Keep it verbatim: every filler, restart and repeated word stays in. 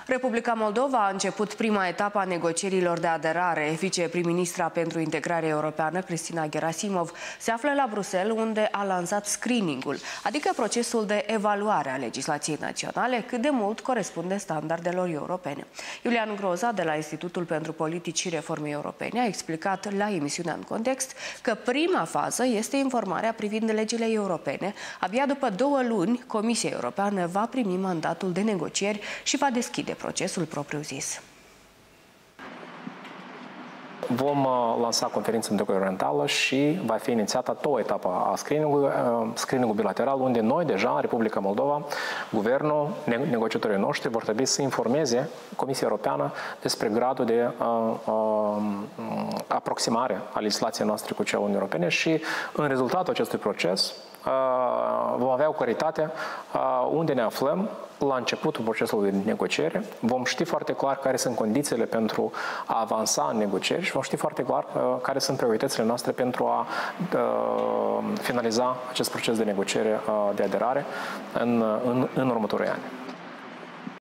Republica Moldova a început prima etapă a negocierilor de aderare. Viceprim-ministra pentru integrare europeană, Cristina Gerasimov, se află la Bruxelles, unde a lansat screening-ul, adică procesul de evaluare a legislației naționale, cât de mult corespunde standardelor europene. Iulian Groza, de la Institutul pentru Politici și Reforme Europene, a explicat la emisiunea În Context că prima fază este informarea privind legile europene. Abia după două luni, Comisia Europeană va primi mandatul de negocieri și va deschide procesul propriu-zis. Vom lansa conferința interguvernamentală și va fi inițiată a doua etapă a screening-ului, screening-ul bilateral, unde noi deja, în Republica Moldova, guvernul, negociatorii noștri vor trebui să informeze Comisia Europeană despre gradul de uh, uh, aproximare a legislației noastre cu cea Uniunii Europene și în rezultatul acestui proces vom avea o claritate unde ne aflăm la începutul procesului de negociere. Vom ști foarte clar care sunt condițiile pentru a avansa în negocieri și vom ști foarte clar care sunt prioritățile noastre pentru a finaliza acest proces de negociere de aderare în, în, în următorii ani.